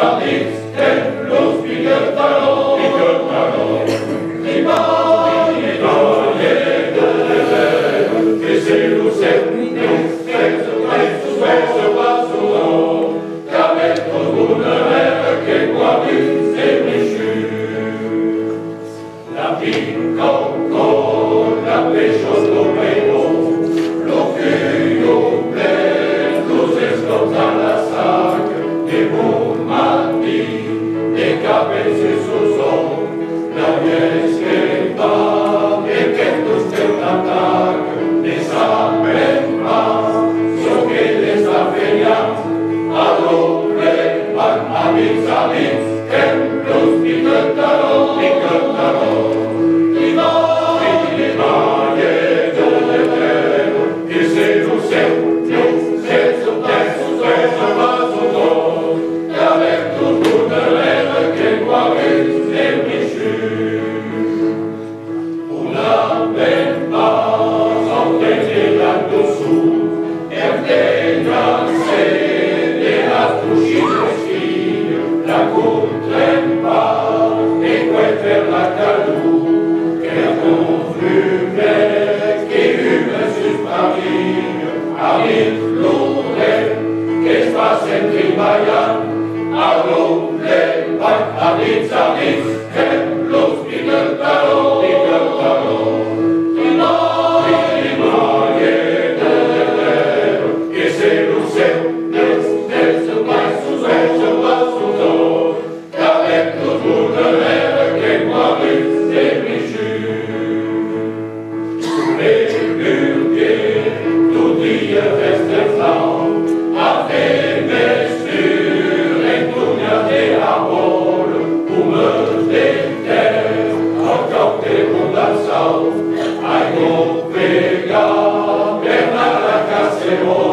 amics que los piquetarán, y va que se lucen, sus besos passeront, qu'avec ton bonheur que quoi c'est méchu. La vie encore, la pêche au péro, l'occueil au plein, nous escortes à la sac, des bons matis, des cabets et sous-sons, la pièce qui bat, et quelques têtes d'attaque, des appels pas, sur que les affaires, alors les amis, que los piquetarons, la contrainte pas, et quoi faire la calou, qu'elle conflume, qui hume sur Paris, avec l'oreille, qu'est-ce passe en Tribayan, à l'ombre, avec amis, que los piquetarons, I go pegar, perna la casserole.